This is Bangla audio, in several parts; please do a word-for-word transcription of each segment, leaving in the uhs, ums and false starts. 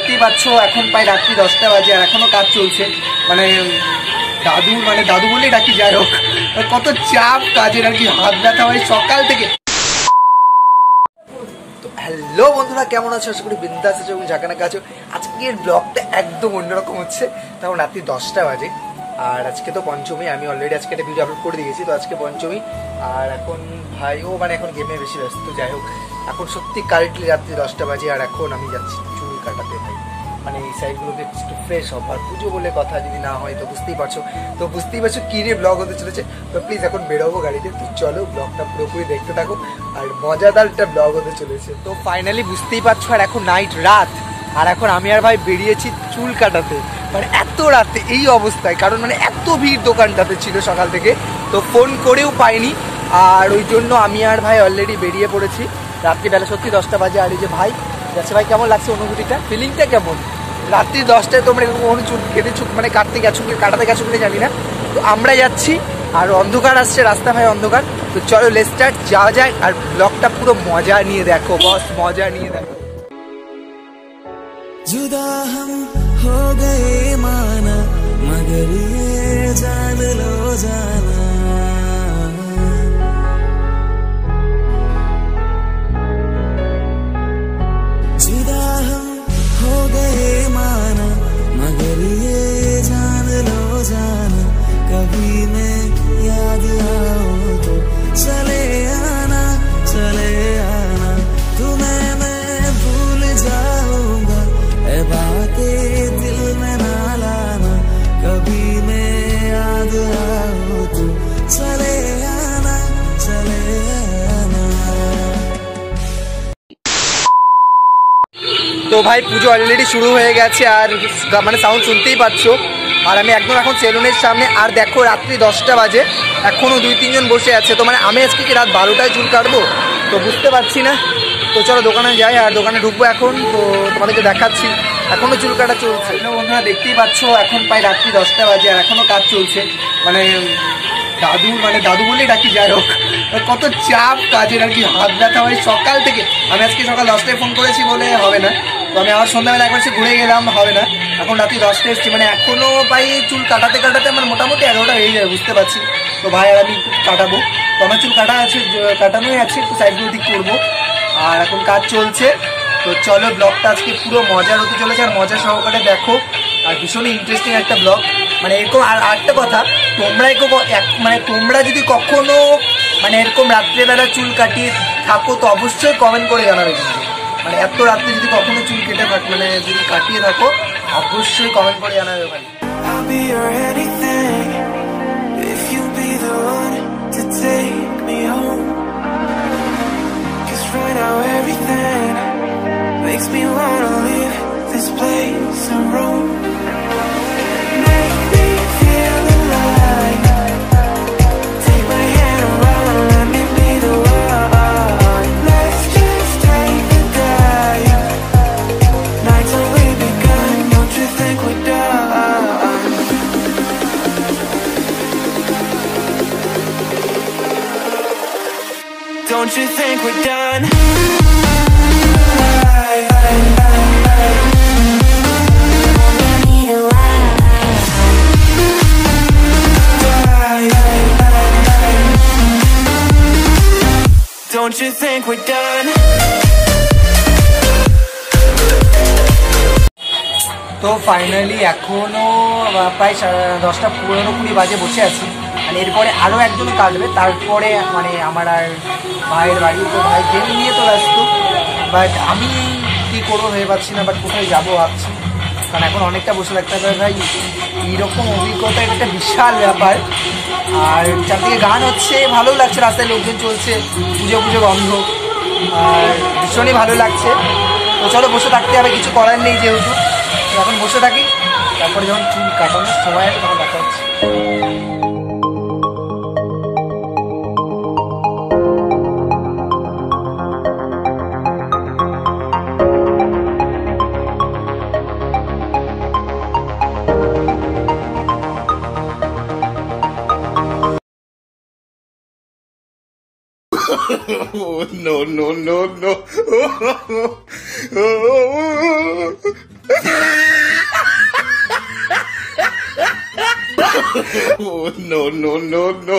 দেখতেই পাচ্ছ এখন প্রায় রাত্রি দশটা বাজে আর এখনো কাজ চলছে। মানে দাদু মানে দাদু বলেই ডাকি, যাই হোক কত চাপ কাজের আর কি, হাত ব্যথা হয় সকাল থেকে। তো হ্যালো বন্ধুরা, কেমন আছো? আশা করি বিন্দাস আছো এবং যেখানে আছো। আজকের ব্লগটা একদম অন্যরকম হচ্ছে, তখন রাত্রি দশটা বাজে আর আজকে তো পঞ্চমী। আমি অলরেডি আজকে একটা ভিডিও আপলোড করে দিয়েছি, তো আজকে পঞ্চমী আর এখন ভাইও মানে এখন গেমে বেশি ব্যস্ত। যাই হোক এখন সত্যি কারেক্টলি রাত্রি দশটা বাজে আর এখন আমি যাচ্ছি চুল কাটাতে। ভাই মানে এই সাইডগুলোকে একটু ফ্রেশ হব, আর পুজো বলে কথা যদি না হয় তো বুঝতেই পারছো তো বুঝতেই পারছো কী নিয়ে ব্লগ হতে চলেছে। তো প্লিজ এখন বেরোবো গাড়িতে, তো চলো ব্লগটা পুরোপুরি দেখতে থাকো আর মজাদার একটা ব্লগ হতে চলেছে। তো ফাইনালি বুঝতেই পারছো আর এখন নাইট রাত আর এখন আমি আর ভাই বেরিয়েছি চুল কাটাতে। মানে এত রাতে এই অবস্থায়, কারণ মানে এত ভিড় দোকানটাতে ছিল সকাল থেকে, তো ফোন করেও পাইনি আর ওই জন্য আমি আর ভাই অলরেডি বেরিয়ে পড়েছি। রাত্রিবেলা সত্যি দশটা বাজে আর এই যে ভাই যাচ্ছে। ভাই কেমন লাগছে অনুভূতিটা, ফিলিংটা কেমন? রাত্রি দশটায় তোমরা কোনো চুল কেটে চুল মানে কাটতে গেছো কি কাটাতে গেছো কিনা জানি না, তো আমরা যাচ্ছি আর অন্ধকার আসছে, রাস্তা ভাই অন্ধকার। তো চলো লেটস স্টার্ট, যাওয়া যায় আর ব্লগটা পুরো মজা নিয়ে দেখো, বস মজা নিয়ে দেখো। जुदा हम हो गए माना मगर ये जान लो जाना, जुदा हम हो गए माना मगर ये जान लो जाना, कभी मैं याद आओ तो चले आना चले आना, तुम्हें मैं भूल जाऊंगा बातें दिल में ना लाना, कभी मैं याद आओ तो चले आना चले आना। তো ভাই পুজো অলরেডি শুরু হয়ে গেছে আর মানে সাউন্ড শুনতেই পাচ্ছ আর আমি একদম এখন সেলুনের সামনে। আর দেখো রাত্রি দশটা বাজে এখনও দুই তিনজন বসে আছে। তো মানে আমি আজকে কি রাত বারোটায় চুল কাটবো তো বুঝতে পারছি না। তো চলো দোকানে যাই আর দোকানে ঢুকবো এখন, তো তোমাদেরকে দেখাচ্ছি। এখনও চুল কাটা চলছে। বন্ধুরা দেখতেই পাচ্ছ এখন প্রায় রাত্রি দশটা বাজে আর এখনও কাজ চলছে। মানে দাদু মানে দাদু বলেই ডাকি, যাই হোক কত চাপ কাজের আর কি, হাত ব্যথা হয় সকাল থেকে। আমি আজকে সকাল দশটায় ফোন করেছি বলে হবে না, তো আমি আবার সন্ধ্যাবেলা একবার সে ঘুরে গেলাম, হবে না। এখন রাত্রি দশটায় এসছি, মানে এখনও প্রায় চুল কাটাতে কাটাতে আমার মোটামুটি এগারোটা হয়ে যাবে বুঝতে পারছি। তো ভাই আর আমি কাটাবো, তো আমার চুল কাটা আছে, কাটানোই আছে, একটু সাইডগুলো ঠিক করবো আর এখন কাজ চলছে। তো চলো ব্লগটা আজকে পুরো মজার হতে চলেছে আর মজা সহকারে দেখো আর ভীষণই ইন্টারেস্টিং একটা ব্লগ। মানে এরকম আর আরেকটা কথা, তোমরা এরকম মানে তোমরা যদি কখনো মানে এরকম রাত্রেবেলা চুল কাটিয়ে থাকো তো অবশ্যই কমেন্ট করে জানাবে। কিন্তু মানে এত রাত্রে যদি কখনো চুল কেটে থাকো মানে যদি কাটিয়ে থাকো অবশ্যই কমেন্ট করে জানাবে ভাই। Makes me wanna leave this place and roam. Make me feel alive. Take my hand around, let me be the one. Let's just take a dive. Night's only begun, don't you think we're done? Don't you think we're done? Don't you think we're done? তো ফাইনালি এখনো প্রায় দশটা পনেরো কুড়ি বাজে বসে আছি। মানে এরপরে আরও একজন কাটবে, তারপরে মানে আমার আর ভাইয়ের বাড়ি। তো ভাই গেম নিয়ে তো ব্যস্ত, বাট আমি কী করবো ভেবে পাচ্ছি না, বাট কোথায় যাবো ভাবছি, কারণ এখন অনেকটা বসে থাকতে হবে। ভাই এইরকম অভিজ্ঞতা একটা বিশাল ব্যাপার। আর চারদিকে গান হচ্ছে, ভালো লাগছে, রাস্তায় লোকজন চলছে, পুজো পুজো গন্ধ, আর ভীষণই ভালো লাগছে। তো চলো বসে থাকতে হবে, কিছু করার নেই যেহেতু। এখন বসে থাকি, তারপরে যখন চুল কাটানোর সময় আছে তখন দেখা হচ্ছে। no, no, no, no. Oh, no, no, no, no.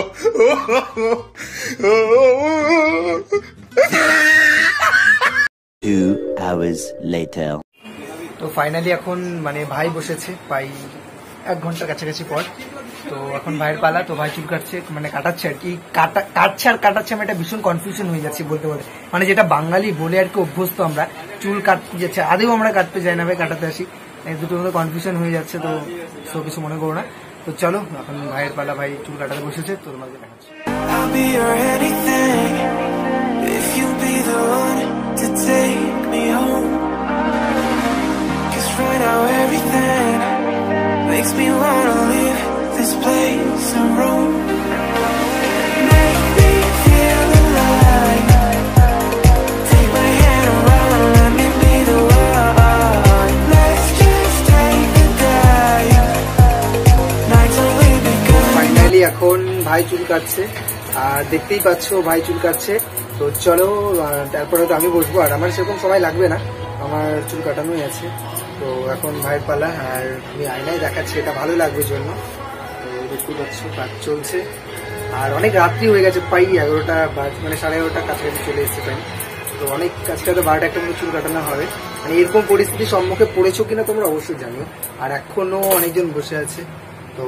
Two hours later. তো ফাইনালি এখন মানে ভাই বসেছে প্রায় এক ঘন্টার কাছাকাছি পর। তো এখন ভাইয়ের পালা। তো ভাই চুল কাটছে, মানে কাটাচ্ছে আর কি। কাটা কাটছে আর কাটাচ্ছে আমি একটা ভীষণ কনফিউশন হয়ে যাচ্ছি বলতে বলতে, মানে যেটা বাঙালি বলে আর কি অভ্যস্ত আমরা, চুল কাটতে যাচ্ছে আদেও আমরা কাটতে যাই না ভাই, কাটাতে আসি। দুটোর মধ্যে কনফিউশন হয়ে যাচ্ছে। তো সো কিছু মনে করো না। তো চলো এখন ভাইয়ের পালা, ভাই চুল কাটাতে বসেছে। তো তোমাকে দেখাচ্ছি। I'll be your anything if you be the one to take me home. Cause right now everything makes me wanna leave this place and roam. Make me feel alive. Take my hand around, let me be the one. Let's just take the dive. Nights only begun. Finally এখন ভাই চুল কাটছে, আর দেখতেই পাচ্ছ ভাই চুল কাটছে। তো চলো তারপরে তো আমি বসবো, আর আমার সেরকম সময় লাগবে না, আমার চুল কাটানোই আছে। তো এখন ভাইয়ের পালা, আর আমি আয়নায় দেখাচ্ছি, এটা ভালো লাগবে জন্য। তো দেখতেই পাচ্ছ কাজ চলছে, আর অনেক রাত্রি হয়ে গেছে, প্রায় এগারোটা বাজ মানে সাড়ে এগারোটা কাছাকাছি চলে এসছে টাইম। তো অনেক কাজটা তো বারোটা একটা মতো চুল কাটানো হবে। মানে এরকম পরিস্থিতির সম্মুখে পড়েছো কিনা তোমরা অবশ্যই জানিও। আর এখনো অনেকজন বসে আছে। তো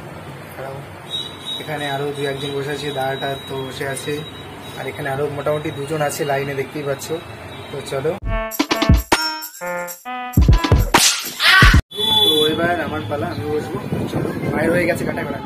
এখানে আরো দু একজন বসে আছে, দাদাটা তো বসে আছে, আর এখানে আরো মোটামুটি দুজন আছে লাইনে, দেখতেই পাচ্ছ। তো চলো, তো এবার আমার পালা, আমি বসবো। চলো, বাইরে হয়ে গেছে কাটা কাটা।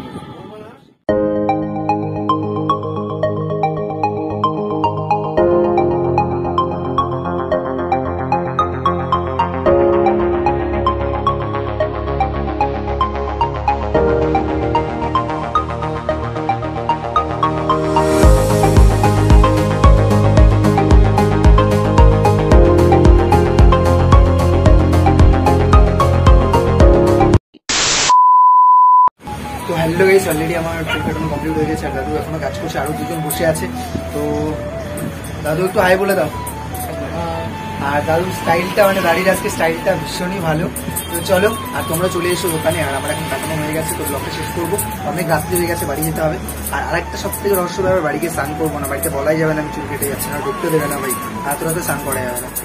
তো হ্যালো গাইস, অলরেডি আমার চুল কাটানো কমপ্লিট হয়ে গেছে, আর দাদু এখনো কাজ করছে, আরো দুজন বসে আছে। তো দাদু একটু হাই বলে দাও। আর দাদুর স্টাইলটা, মানে দাড়ির আজকে স্টাইলটা ভীষণই ভালো। তো চলো, আর তোমরা চলে এসো দোকানে, আর আমার এখন কাটানো হয়ে গেছে। তো ব্লগটা শেষ করবো, অনেক রাত্রি হয়ে গেছে, বাড়ি যেতে হবে। আর আরেকটা সব থেকে রহস্য ব্যাপার, বাড়িকে স্নান করবো না, বাড়িতে বলাই যাবে না আমি চুল কেটে যাচ্ছি না, ঢুকতে দেবে না ভাই, এত রাতে স্নান করা যাবে না।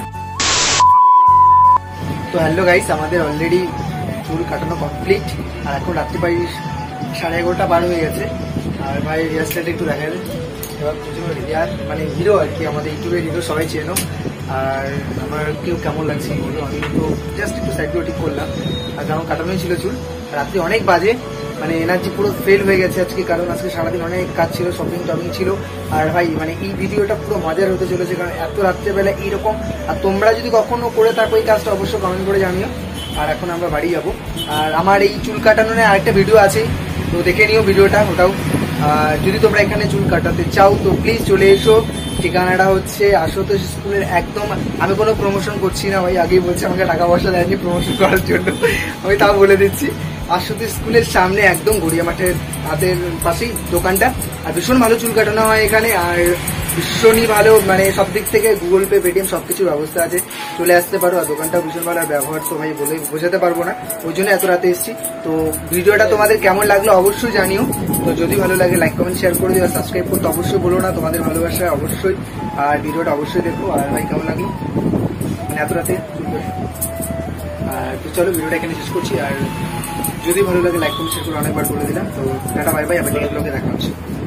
তো হ্যালো গাইস, আমাদের অলরেডি চুল কাটানো কমপ্লিট, আর এখন রাত্রি প্রায় সাড়ে এগারোটা বার হয়ে গেছে। আর ভাই হেয়ার স্টাইলটা একটু দেখা যায়, এবার প্রচুর হেয়ার মানে হিরো আর কি, আমাদের ইউটিউবের হিরো, সবাই চেনো। আর আমার কেউ কেমন লাগছে বলো, আমি তো জাস্ট একটু সাইডগুলো ঠিক করলাম, আর কারণ কাটানোই ছিল চুল। রাত্রি অনেক বাজে, মানে এনার্জি পুরো ফেল হয়ে গেছে আজকে, কারণ আজকে সারাদিন অনেক কাজ ছিল, শপিং টপিং ছিল। আর ভাই মানে এই ভিডিওটা পুরো মজার হতে চলেছে, কারণ এত রাত্রেবেলা এইরকম। আর তোমরা যদি কখনো করে থাকো এই কাজটা, অবশ্যই কমেন্ট করে জানিও। আর এখন আমরা বাড়ি যাবো, আর আমার এই চুল কাটানো নিয়ে আরেকটা ভিডিও আছে, তো দেখে নিও ভিডিওটা, ওটাও। আর যদি তোমরা এখানে চুল কাটাতে চাও তো প্লিজ চলে এসো। ঠিকানাটা হচ্ছে আশুতোষ স্কুলের একদম, আমি কোনো প্রমোশন করছি না ভাই, আগেই বলছি আমাকে টাকা পয়সা দেয়নি প্রমোশন করার জন্য, আমি তাও বলে দিচ্ছি। আশুতোষ স্কুলের সামনে একদম গড়িয়া মাঠের তাদের পাশেই দোকানটা। আর ভীষণ ভালো চুল কাটানো হয় এখানে, আর ভীষণই ভালো, মানে সব দিক থেকে গুগল পে, পেটিএম সব কিছুর ব্যবস্থা আছে, চলে আসতে পারো। আর দোকানটাও ভীষণ ভালো, আর ব্যবহার তো ভাই বলে বোঝাতে পারবো না, ওই জন্য এত রাতে এসেছি। তো ভিডিওটা তোমাদের কেমন লাগলো অবশ্যই জানিও। তো যদি ভালো লাগে লাইক কমেন্ট শেয়ার করে দিও, আর সাবস্ক্রাইব করতে অবশ্যই বলো না, তোমাদের ভালোবাসা অবশ্যই। আর ভিডিওটা অবশ্যই দেখো। আর ভাই কেমন লাগলো মানে এত রাতে। আর তো চলো ভিডিওটা এখানে শেষ করছি, আর যদি ভালো লাগে লাইক কমেন্ট শেয়ার করে অনেকবার বলে দিলাম। তো টাটা বাই বাই, আবার নেক্সট ব্লগে দেখা হচ্ছে।